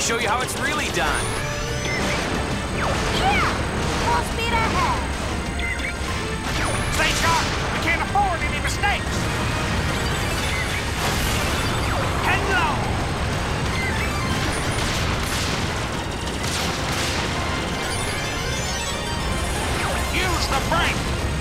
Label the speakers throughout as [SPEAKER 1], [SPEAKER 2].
[SPEAKER 1] show you how it's really done.
[SPEAKER 2] Yeah! Full speed ahead!
[SPEAKER 3] Stay sharp! We can't afford any mistakes! Head low! Use the brake!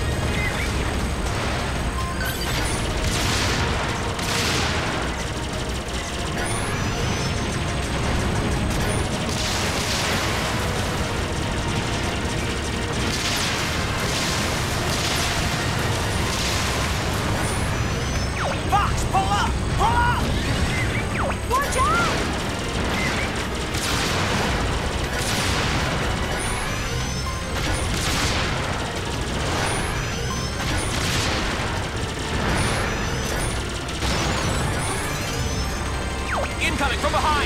[SPEAKER 3] Fox, pull up! Pull up!
[SPEAKER 2] Watch out!
[SPEAKER 1] Incoming from behind!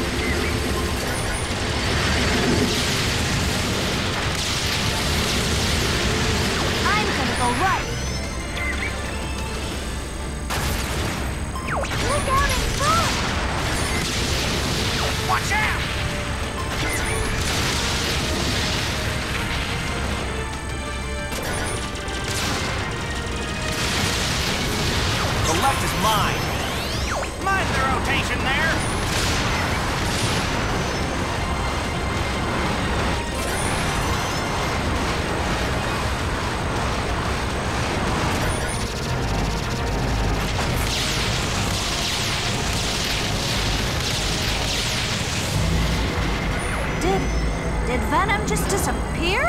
[SPEAKER 2] I'm gonna go right. Look out in front!
[SPEAKER 3] Watch out!
[SPEAKER 1] The left is mine!
[SPEAKER 3] Mind the rotation there!
[SPEAKER 2] Did Venom just disappear?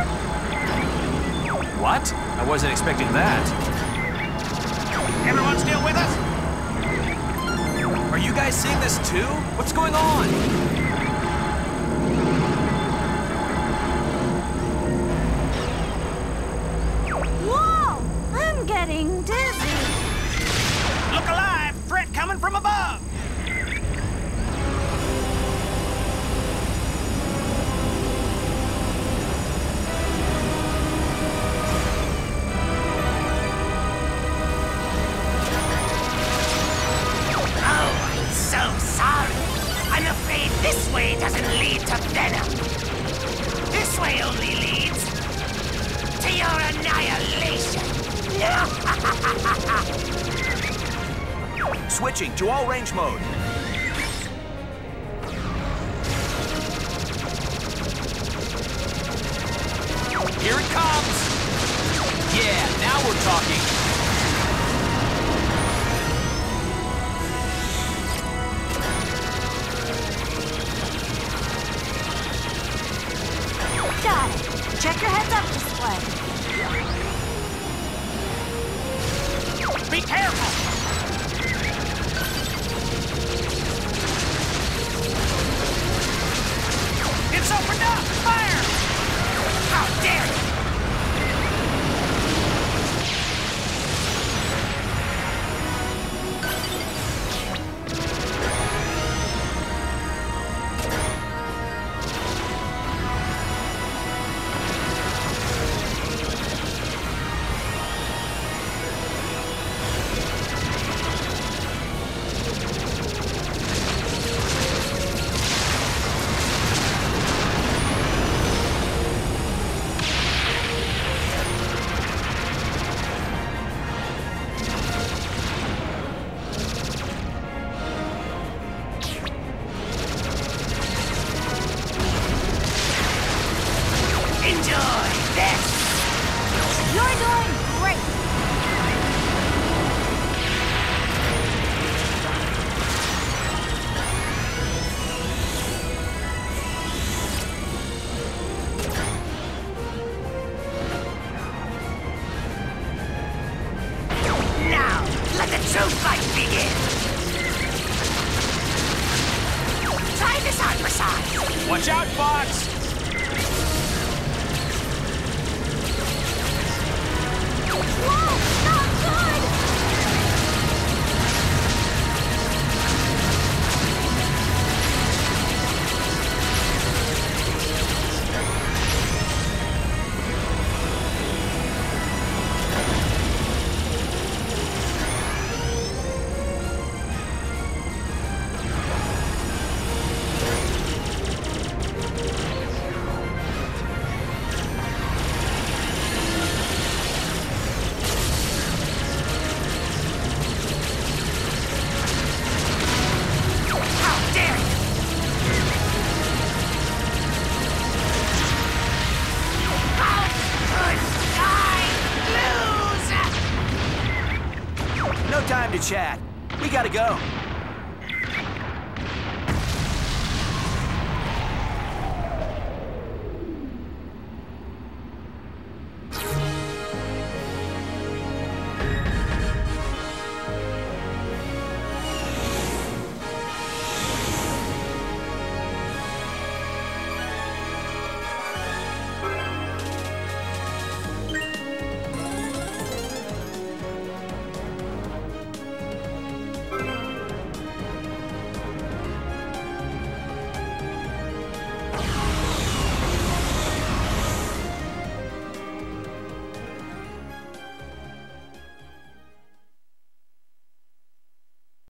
[SPEAKER 1] What? I wasn't expecting that.
[SPEAKER 3] Everyone still with us?
[SPEAKER 1] Are you guys seeing this too? What's going on?
[SPEAKER 2] Whoa! I'm getting dizzy.
[SPEAKER 3] Look alive! Threat coming from above!
[SPEAKER 4] Oh, I'm so sorry. I'm afraid this way doesn't lead to Venom. This way only leads to your annihilation.
[SPEAKER 1] Switching to all range mode. Here it comes! Yeah, now we're talking.
[SPEAKER 2] Got it. Check your heads-up display.
[SPEAKER 3] Be careful! It's opened up! Fire!
[SPEAKER 4] How dare you! Enjoy this!
[SPEAKER 2] You're doing great.
[SPEAKER 4] Now, let the true fight begin! Try this on for size!
[SPEAKER 1] Watch out, Fox!
[SPEAKER 2] Whoa! Not good!
[SPEAKER 1] Chad. We gotta go.